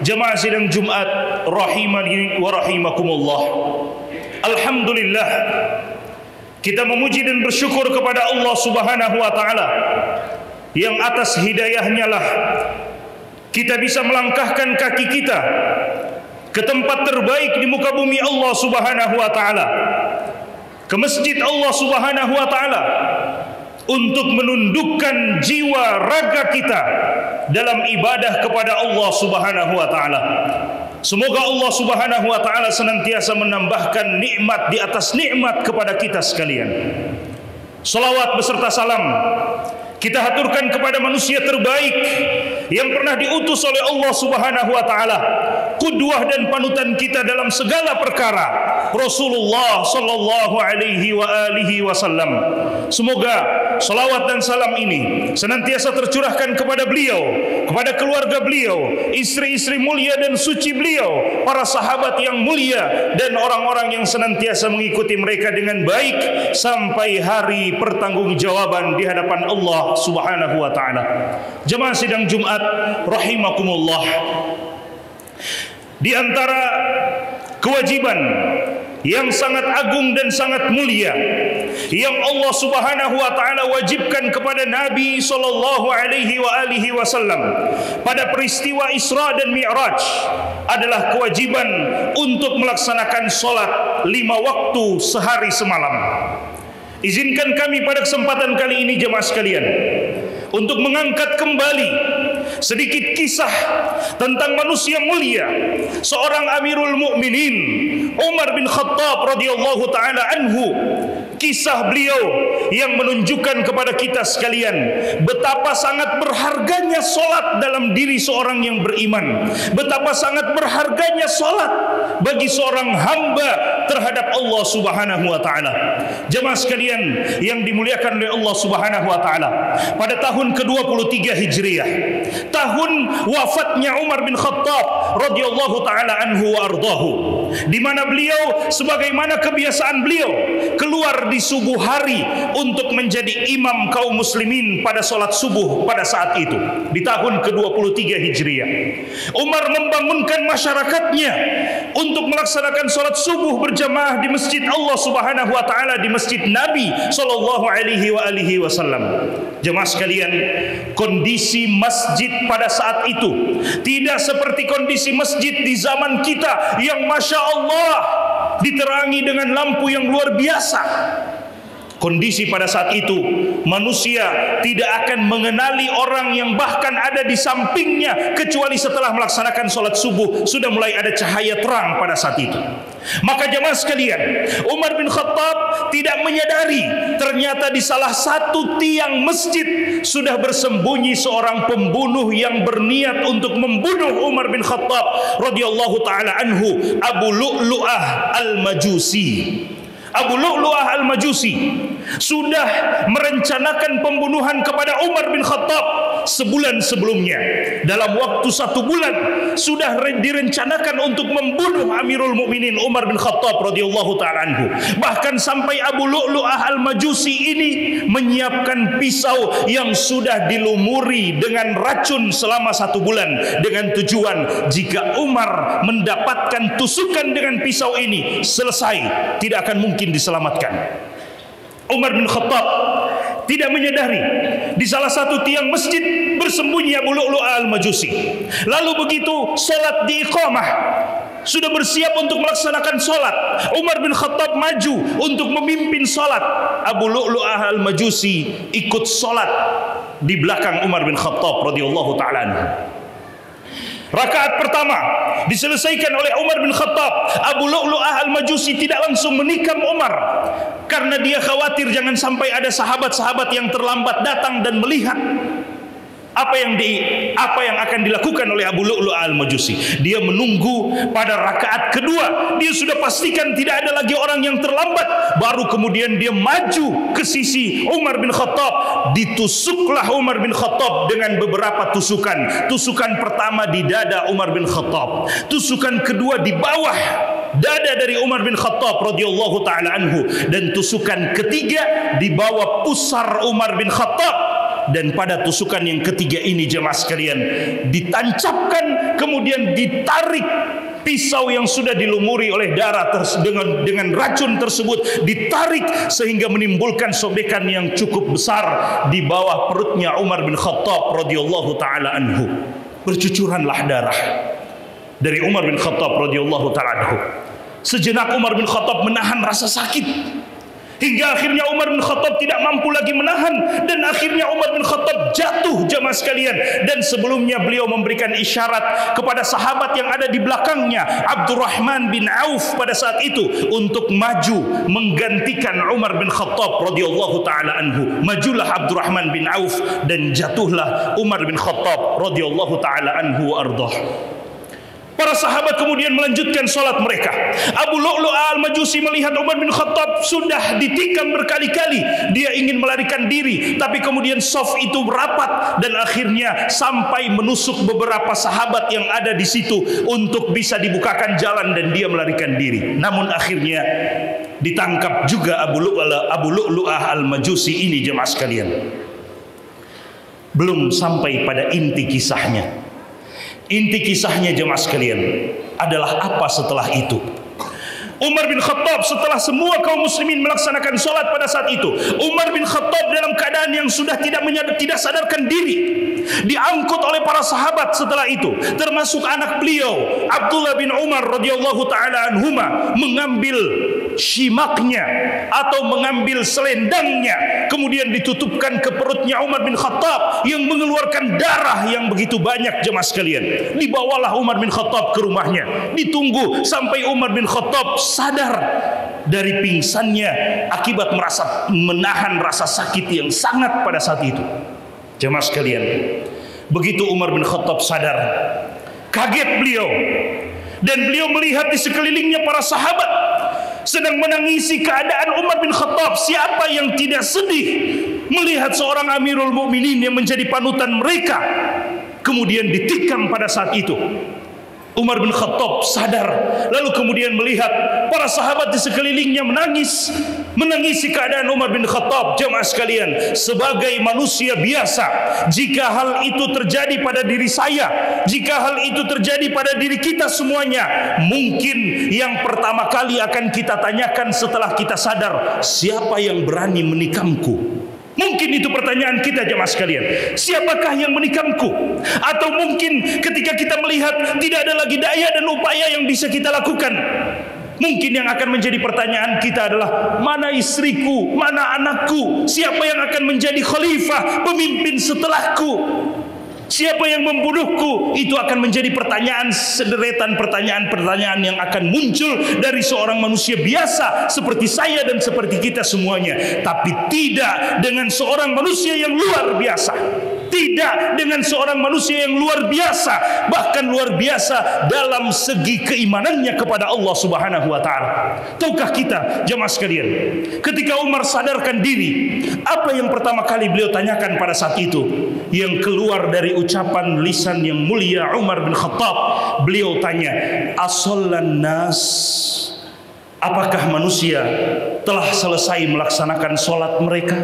Jemaah sidang Jumat rahimani wa rahimakumullah. Alhamdulillah, kita memuji dan bersyukur kepada Allah Subhanahu wa taala yang atas hidayahnya lah kita bisa melangkahkan kaki kita ke tempat terbaik di muka bumi Allah Subhanahu wa taala, ke masjid Allah Subhanahu wa taala, untuk menundukkan jiwa raga kita dalam ibadah kepada Allah Subhanahu wa taala. Semoga Allah Subhanahu wa taala senantiasa menambahkan nikmat di atas nikmat kepada kita sekalian. Salawat beserta salam kita haturkan kepada manusia terbaik yang pernah diutus oleh Allah Subhanahu wa taala, qudwah dan panutan kita dalam segala perkara, Rasulullah sallallahu alaihi wa alihi wasallam. Semoga salawat dan salam ini senantiasa tercurahkan kepada beliau, kepada keluarga beliau, istri-istri mulia dan suci beliau, para sahabat yang mulia, dan orang-orang yang senantiasa mengikuti mereka dengan baik sampai hari pertanggungjawaban di hadapan Allah Subhanahu wa taala. Jemaah sidang Jumat rahimakumullah, di antara kewajiban yang sangat agung dan sangat mulia yang Allah Subhanahu wa taala wajibkan kepada Nabi sallallahu alaihi wa alihi wasallam pada peristiwa Isra dan Mi'raj adalah kewajiban untuk melaksanakan salat 5 waktu sehari semalam. Izinkan kami pada kesempatan kali ini jemaah sekalian untuk mengangkat kembali sedikit kisah tentang manusia mulia, seorang Amirul Mukminin Umar bin Khattab radhiyallahu taala anhu. Kisah beliau yang menunjukkan kepada kita sekalian betapa sangat berharganya solat dalam diri seorang yang beriman, betapa sangat berharganya solat bagi seorang hamba terhadap Allah Subhanahu wa taala. Jemaah sekalian yang dimuliakan oleh Allah Subhanahu wa taala, pada tahun ke-23 Hijriah, tahun wafatnya Umar bin Khattab radhiyallahu taala anhu wa ardahu, di mana beliau sebagaimana kebiasaan beliau keluar di subuh hari untuk menjadi imam kaum muslimin pada salat subuh pada saat itu di tahun ke-23 Hijriah. Umar membangunkan masyarakatnya untuk melaksanakan salat subuh berjamaah di masjid Allah Subhanahu wa taala, di masjid Nabi sallallahu alaihi wa alihi wasallam. Jemaah sekalian, kondisi masjid pada saat itu tidak seperti kondisi masjid di zaman kita yang masya Allah diterangi dengan lampu yang luar biasa. Kondisi pada saat itu manusia tidak akan mengenali orang yang bahkan ada di sampingnya kecuali setelah melaksanakan sholat subuh sudah mulai ada cahaya terang pada saat itu. Maka jemaah sekalian, Umar bin Khattab tidak menyadari ternyata di salah satu tiang masjid sudah bersembunyi seorang pembunuh yang berniat untuk membunuh Umar bin Khattab radhiyallahu taala anhu, Abu Lu'lu'ah al-Majusi. Abu Lu'lu'ah al-Majusi sudah merencanakan pembunuhan kepada Umar bin Khattab sebulan sebelumnya. Dalam waktu 1 bulan sudah direncanakan untuk membunuh Amirul Mukminin Umar bin Khattab radhiyallahu taala anhu. Bahkan sampai Abu Lu'lu'ah al-Majusi ini menyiapkan pisau yang sudah dilumuri dengan racun selama 1 bulan dengan tujuan jika Umar mendapatkan tusukan dengan pisau ini selesai, tidak akan mungkin diselamatkan. Umar bin Khattab tidak menyadari di salah satu tiang masjid bersembunyi Abu Lu'lu'ah al-Majusi. Lalu begitu salat diiqamah, sudah bersiap untuk melaksanakan salat, Umar bin Khattab maju untuk memimpin salat. Abu Lu'lu'ah al-Majusi ikut salat di belakang Umar bin Khattab radhiyallahu taala anhu. Rakaat pertama diselesaikan oleh Umar bin Khattab. Abu Lu'lu'ah al-Majusi tidak langsung menikam Umar karena dia khawatir jangan sampai ada sahabat-sahabat yang terlambat datang dan melihat apa yang akan dilakukan oleh Abu Lu'lu'ah al-Majusi. Dia menunggu pada rakaat kedua, dia sudah pastikan tidak ada lagi orang yang terlambat, baru kemudian dia maju ke sisi Umar bin Khattab. Ditusuklah Umar bin Khattab dengan beberapa tusukan. Tusukan pertama di dada Umar bin Khattab, tusukan kedua di bawah dada dari Umar bin Khattab radhiyallahu taala anhu, dan tusukan ketiga di bawah pusar Umar bin Khattab. Dan pada tusukan yang ketiga ini jemaah sekalian ditancapkan kemudian ditarik pisau yang sudah dilumuri oleh darah dengan racun tersebut, ditarik sehingga menimbulkan sobekan yang cukup besar di bawah perutnya Umar bin Khattab radhiyallahu taala anhu. Bercucuranlah darah dari Umar bin Khattab radhiyallahu taala anhu. Sejenak Umar bin Khattab menahan rasa sakit, hingga akhirnya Umar bin Khattab tidak mampu lagi menahan, dan akhirnya Umar bin Khattab jatuh jamaah sekalian. Dan sebelumnya beliau memberikan isyarat kepada sahabat yang ada di belakangnya, Abdurrahman bin Auf pada saat itu, untuk maju menggantikan Umar bin Khattab radhiyallahu taala anhu. Majulah Abdurrahman bin Auf dan jatuhlah Umar bin Khattab radhiyallahu taala anhu ardah. Para sahabat kemudian melanjutkan solat mereka. Abu Lu'lu'ah al-Majusi melihat Umar bin Khattab sudah ditikam berkali-kali, dia ingin melarikan diri, tapi kemudian saf itu rapat dan akhirnya sampai menusuk beberapa sahabat yang ada di situ untuk bisa dibukakan jalan dan dia melarikan diri. Namun akhirnya ditangkap juga Abu Lu'lu'ah al-Majusi ini jemaah sekalian. Belum sampai pada inti kisahnya. Inti kisahnya jemaah sekalian adalah apa setelah itu? Umar bin Khattab setelah semua kaum muslimin melaksanakan solat pada saat itu, Umar bin Khattab dalam keadaan yang sudah tidak sadarkan diri, diangkut oleh para sahabat setelah itu, termasuk anak beliau Abdullah bin Umar radhiyallahu taala anhuma, mengambil shimaknya atau mengambil selendangnya, kemudian ditutupkan ke perutnya Umar bin Khattab yang mengeluarkan darah yang begitu banyak jemaah sekalian. Dibawalah Umar bin Khattab ke rumahnya, ditunggu sampai Umar bin Khattab sadar dari pingsannya akibat menahan rasa sakit yang sangat pada saat itu. Jemaah sekalian, begitu Umar bin Khattab sadar, kaget beliau, dan beliau melihat di sekelilingnya para sahabat sedang menangisi keadaan Umar bin Khattab. Siapa yang tidak sedih melihat seorang Amirul Mukminin yang menjadi panutan mereka kemudian ditikam pada saat itu? Umar bin Khattab sadar, lalu kemudian melihat para sahabat di sekelilingnya menangisi keadaan Umar bin Khattab. Jemaah sekalian, sebagai manusia biasa, jika hal itu terjadi pada diri saya, jika hal itu terjadi pada diri kita semuanya, mungkin yang pertama kali akan kita tanyakan setelah kita sadar, siapa yang berani menikamku? Mungkin itu pertanyaan kita jemaah sekalian. Siapakah yang menikamku? Atau mungkin ketika kita melihat tidak ada lagi daya dan upaya yang bisa kita lakukan, mungkin yang akan menjadi pertanyaan kita adalah, mana istriku, mana anakku, siapa yang akan menjadi khalifah, pemimpin setelahku, siapa yang membunuhku? Itu akan menjadi pertanyaan, sederetan pertanyaan-pertanyaan yang akan muncul dari seorang manusia biasa seperti saya dan seperti kita semuanya. Tapi tidak dengan seorang manusia yang luar biasa. Tidak dengan seorang manusia yang luar biasa, bahkan luar biasa dalam segi keimanannya kepada Allah Subhanahu wa taala. Tahukah kita jemaah sekalian, ketika Umar sadarkan diri, apa yang pertama kali beliau tanyakan pada saat itu? Yang keluar dari ucapan lisan yang mulia Umar bin Khattab, beliau tanya, asollan nas, apakah manusia telah selesai melaksanakan solat mereka?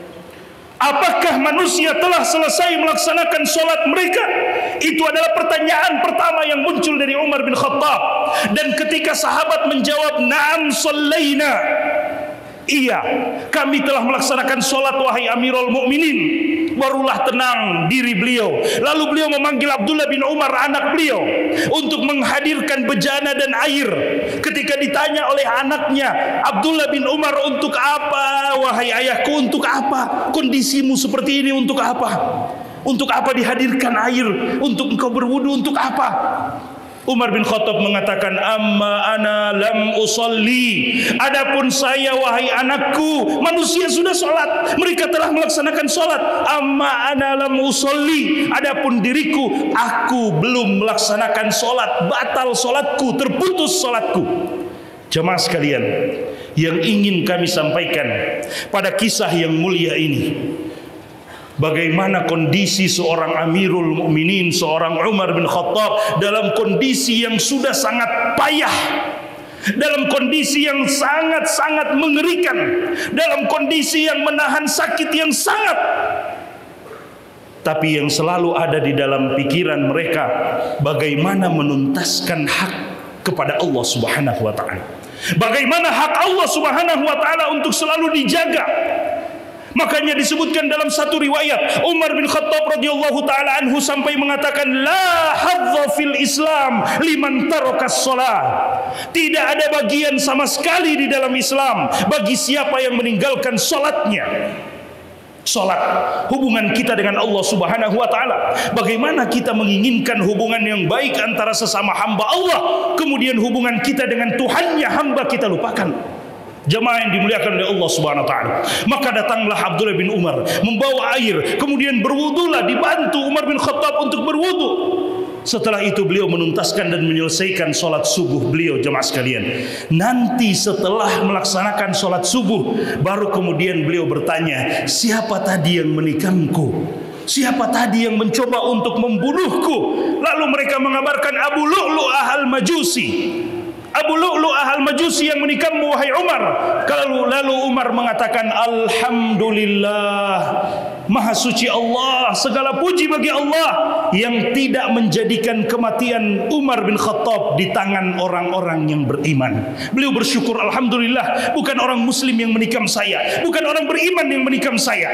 Apakah manusia telah selesai melaksanakan solat mereka? Itu adalah pertanyaan pertama yang muncul dari Umar bin Khattab. Dan ketika sahabat menjawab, na'am sallaina, iya, kami telah melaksanakan solat wahai Amirul Mukminin, barulah tenang diri beliau. Lalu beliau memanggil Abdullah bin Umar, anak beliau, untuk menghadirkan bejana dan air. Ketika ditanya oleh anaknya, Abdullah bin Umar, untuk apa wahai ayahku, untuk apa kondisimu seperti ini, untuk apa? Untuk apa dihadirkan air untuk engkau berwudu, untuk apa? Umar bin Khattab mengatakan, amma ana lam usalli, adapun saya wahai anakku, manusia sudah sholat, mereka telah melaksanakan sholat. Amma ana lam usalli, adapun diriku, aku belum melaksanakan sholat, batal sholatku, terputus sholatku. Jemaah sekalian, yang ingin kami sampaikan pada kisah yang mulia ini, bagaimana kondisi seorang Amirul Mukminin, seorang Umar bin Khattab dalam kondisi yang sudah sangat payah, dalam kondisi yang sangat-sangat mengerikan, dalam kondisi yang menahan sakit yang sangat tapi yang selalu ada di dalam pikiran mereka bagaimana menuntaskan hak kepada Allah Subhanahu wa taala. Bagaimana hak Allah Subhanahu wa taala untuk selalu dijaga. Makanya disebutkan dalam satu riwayat, Umar bin Khattab radhiyallahu taala anhu sampai mengatakan, la hadza fil Islam liman tarakas shalah. Tidak ada bagian sama sekali di dalam Islam bagi siapa yang meninggalkan salatnya. Salat, hubungan kita dengan Allah Subhanahu wa taala. Bagaimana kita menginginkan hubungan yang baik antara sesama hamba Allah, kemudian hubungan kita dengan Tuhannya hamba kita lupakan. Jemaah yang dimuliakan oleh Allah Subhanahu wa taala. Maka datanglah Abdullah bin Umar membawa air, kemudian berwudulah, dibantu Umar bin Khattab untuk berwudu. Setelah itu beliau menuntaskan dan menyelesaikan sholat subuh beliau, jemaah sekalian. Nanti setelah melaksanakan sholat subuh, baru kemudian beliau bertanya, siapa tadi yang menikamku? Siapa tadi yang mencoba untuk membunuhku? Lalu mereka mengabarkan Abu Lu'lu'ah al-Majusi. Abu Lu'lu'ah al-Majusi yang menikammu wahai Umar. Lalu Umar mengatakan, alhamdulillah, maha suci Allah, segala puji bagi Allah yang tidak menjadikan kematian Umar bin Khattab di tangan orang-orang yang beriman. Beliau bersyukur, alhamdulillah, bukan orang muslim yang menikam saya, bukan orang beriman yang menikam saya.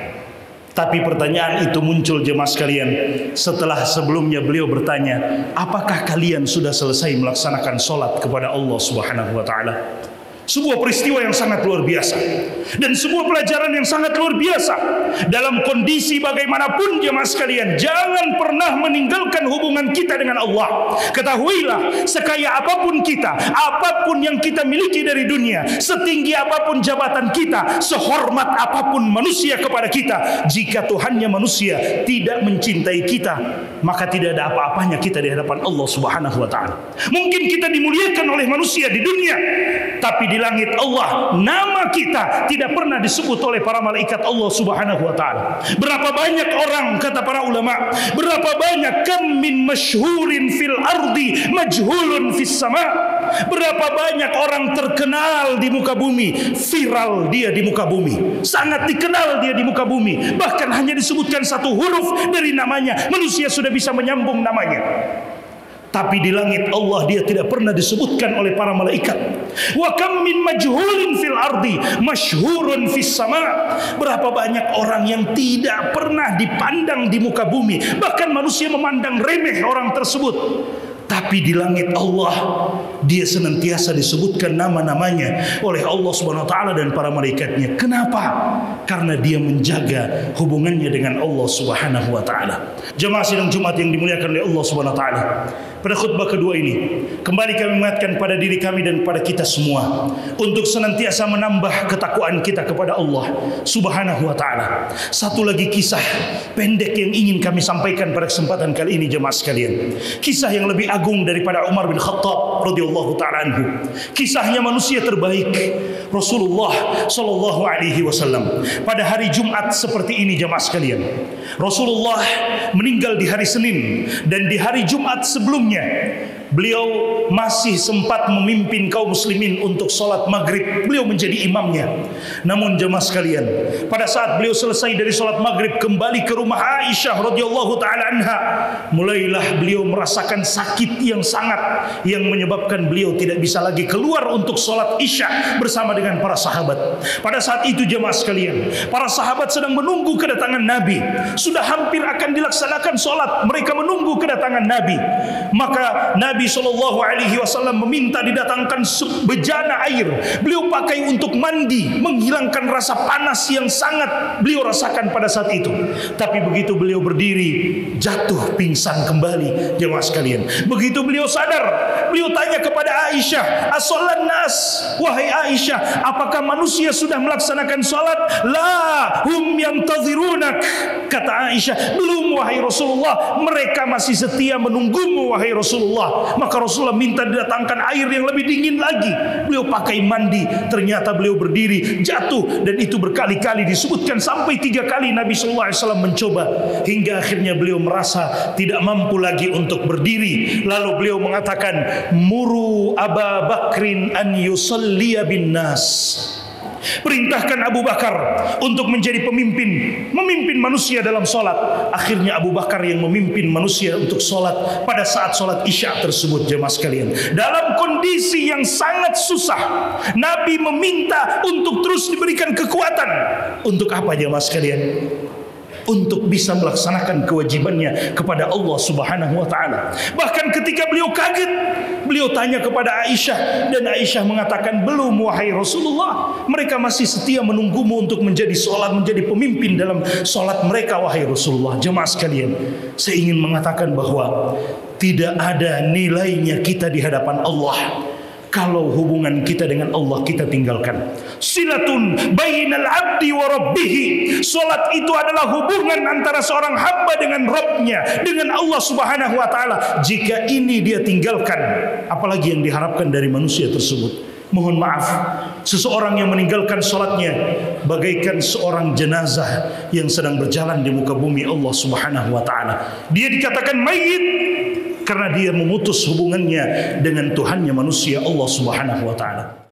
Tapi pertanyaan itu muncul, jemaah sekalian, setelah sebelumnya beliau bertanya, apakah kalian sudah selesai melaksanakan sholat kepada Allah Subhanahu wa taala? Sebuah peristiwa yang sangat luar biasa dan sebuah pelajaran yang sangat luar biasa. Dalam kondisi bagaimanapun, jemaah sekalian, jangan pernah meninggalkan hubungan kita dengan Allah. Ketahuilah, sekaya apapun kita, apapun yang kita miliki dari dunia, setinggi apapun jabatan kita, sehormat apapun manusia kepada kita, jika Tuhannya manusia tidak mencintai kita, maka tidak ada apa-apanya kita di hadapan Allah Subhanahu wa taala. Mungkin kita dimuliakan oleh manusia di dunia, tapi di langit Allah nama kita tidak pernah disebut oleh para malaikat Allah Subhanahu wa taala. Berapa banyak orang, kata para ulama, berapa banyak kam min masyhurin fil ardi majhulun fis sama. Berapa banyak orang terkenal di muka bumi, viral dia di muka bumi, sangat dikenal dia di muka bumi, bahkan hanya disebutkan satu huruf dari namanya, manusia sudah bisa menyambung namanya. Tapi di langit Allah dia tidak pernah disebutkan oleh para malaikat. Wa kam min majhulin fil ardi masyhurun fis sama. Berapa banyak orang yang tidak pernah dipandang di muka bumi, bahkan manusia memandang remeh orang tersebut. Tapi di langit Allah dia senantiasa disebutkan nama-namanya oleh Allah Subhanahu wa taala dan para malaikatnya. Kenapa? Karena dia menjaga hubungannya dengan Allah Subhanahu wa taala. Jemaah sidang Jumat yang dimuliakan oleh Allah Subhanahu wa taala. Pada khutbah kedua ini, kembali kami mengingatkan pada diri kami dan pada kita semua untuk senantiasa menambah ketakwaan kita kepada Allah Subhanahu wa taala. Satu lagi kisah pendek yang ingin kami sampaikan pada kesempatan kali ini, jemaah sekalian. Kisah yang lebih agung daripada Umar bin Khattab radhiyallahu taala anhu. Kisahnya manusia terbaik, Rasulullah sallallahu alaihi wasallam. Pada hari Jumat seperti ini, jemaah sekalian, Rasulullah meninggal di hari Senin, dan di hari Jumat sebelumnya beliau masih sempat memimpin kaum muslimin untuk sholat maghrib. Beliau menjadi imamnya. Namun jemaah sekalian, pada saat beliau selesai dari sholat maghrib kembali ke rumah Aisyah radhiyallahu taala anha, mulailah beliau merasakan sakit yang sangat, yang menyebabkan beliau tidak bisa lagi keluar untuk sholat isya bersama dengan para sahabat. Pada saat itu jemaah sekalian, para sahabat sedang menunggu kedatangan Nabi. Sudah hampir akan dilaksanakan sholat, mereka menunggu kedatangan Nabi. Maka Nabi Shallallahu Alaihi Wasallam meminta didatangkan bejana air. Beliau pakai untuk mandi, menghilangkan rasa panas yang sangat beliau rasakan pada saat itu. Tapi begitu beliau berdiri, jatuh pingsan kembali, jemaah sekalian. Begitu beliau sadar, beliau tanya kepada Aisyah, as-sholat nas, wahai Aisyah, apakah manusia sudah melaksanakan sholat? La, hum yantazirunak. Kata Aisyah, belum wahai Rasulullah, mereka masih setia menunggumu wahai Rasulullah. Maka Rasulullah minta didatangkan air yang lebih dingin lagi. Beliau pakai mandi, ternyata beliau berdiri, jatuh, dan itu berkali-kali disebutkan sampai 3 kali Nabi sallallahu alaihi wasallam mencoba, hingga akhirnya beliau merasa tidak mampu lagi untuk berdiri. Lalu beliau mengatakan, muru Aba Bakrin an yusalliya bin nas. Perintahkan Abu Bakar untuk menjadi memimpin manusia dalam solat. Akhirnya Abu Bakar yang memimpin manusia untuk solat pada saat solat Isya tersebut, jemaah sekalian. Dalam kondisi yang sangat susah, Nabi meminta untuk terus diberikan kekuatan. Untuk apa, jemaah sekalian? Untuk bisa melaksanakan kewajibannya kepada Allah Subhanahu wa taala. Bahkan ketika beliau kaget, beliau tanya kepada Aisyah, dan Aisyah mengatakan, "Belum wahai Rasulullah, mereka masih setia menunggumu untuk menjadi pemimpin dalam salat mereka wahai Rasulullah." Jemaah sekalian, saya ingin mengatakan bahwa tidak ada nilainya kita di hadapan Allah kalau hubungan kita dengan Allah kita tinggalkan. Silatun bainal abdi wa rabbihi. Salat itu adalah hubungan antara seorang hamba dengan Rabbnya, dengan Allah Subhanahu wa taala. Jika ini dia tinggalkan, apalagi yang diharapkan dari manusia tersebut? Mohon maaf, seseorang yang meninggalkan salatnya bagaikan seorang jenazah yang sedang berjalan di muka bumi Allah Subhanahu wa taala. Dia dikatakan mayit karena dia memutus hubungannya dengan Tuhannya manusia Allah Subhanahu wa taala.